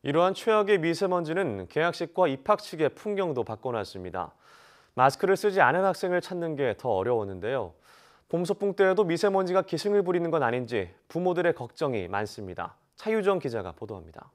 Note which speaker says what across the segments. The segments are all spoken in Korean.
Speaker 1: 이러한 최악의 미세먼지는 개학식과 입학식의 풍경도 바꿔놨습니다. 마스크를 쓰지 않은 학생을 찾는 게 더 어려웠는데요. 봄 소풍 때에도 미세먼지가 기승을 부리는 건 아닌지 부모들의 걱정이 많습니다. 차유정 기자가 보도합니다.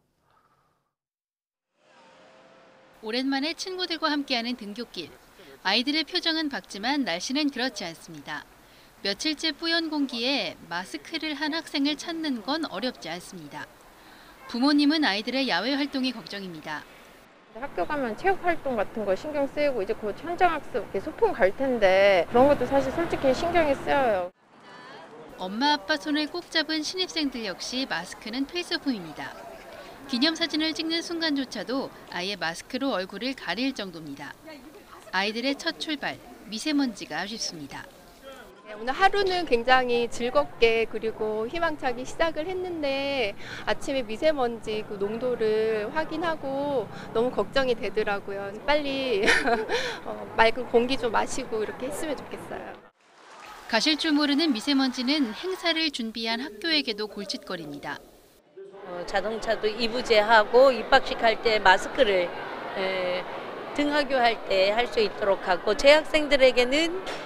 Speaker 2: 오랜만에 친구들과 함께하는 등굣길. 아이들의 표정은 밝지만 날씨는 그렇지 않습니다. 며칠째 뿌연 공기에 마스크를 한 학생을 찾는 건 어렵지 않습니다. 부모님은 아이들의 야외 활동이 걱정입니다.
Speaker 3: 학교 가면 체육 활동 같은 거 신경 쓰이고 이제 곧 현장학습 이렇게 소풍 갈 텐데 그런 것도 사실 솔직히 신경이 쓰여요.
Speaker 2: 엄마 아빠 손을 꼭 잡은 신입생들 역시 마스크는 필수품입니다. 기념사진을 찍는 순간조차도 아예 마스크로 얼굴을 가릴 정도입니다. 아이들의 첫 출발, 미세먼지가 아쉽습니다.
Speaker 4: 오늘 하루는 굉장히 즐겁게 그리고 희망차게 시작을 했는데 아침에 미세먼지 그 농도를 확인하고 너무 걱정이 되더라고요. 빨리 맑은 공기 좀 마시고 이렇게 했으면 좋겠어요.
Speaker 2: 가실 줄 모르는 미세먼지는 행사를 준비한 학교에게도 골칫거리입니다.
Speaker 5: 자동차도 이부제하고 입학식 할 때 마스크를 등하교 할 때 할 수 있도록 하고 재학생들에게는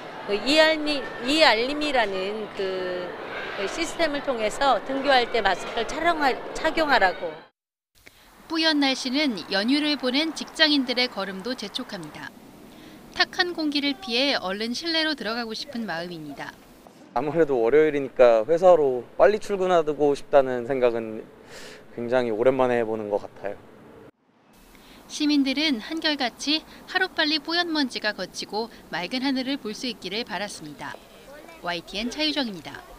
Speaker 5: 이알림이라는 그 시스템을 통해서 등교할 때 마스크를 착용하라고.
Speaker 2: 뿌연 날씨는 연휴를 보낸 직장인들의 걸음도 재촉합니다. 탁한 공기를 피해 얼른 실내로 들어가고 싶은 마음입니다.
Speaker 6: 아무래도 월요일이니까 회사로 빨리 출근하고 싶다는 생각은 굉장히 오랜만에 해보는 것 같아요.
Speaker 2: 시민들은 한결같이 하루빨리 뽀얀 먼지가 걷히고 맑은 하늘을 볼 수 있기를 바랐습니다. YTN 차유정입니다.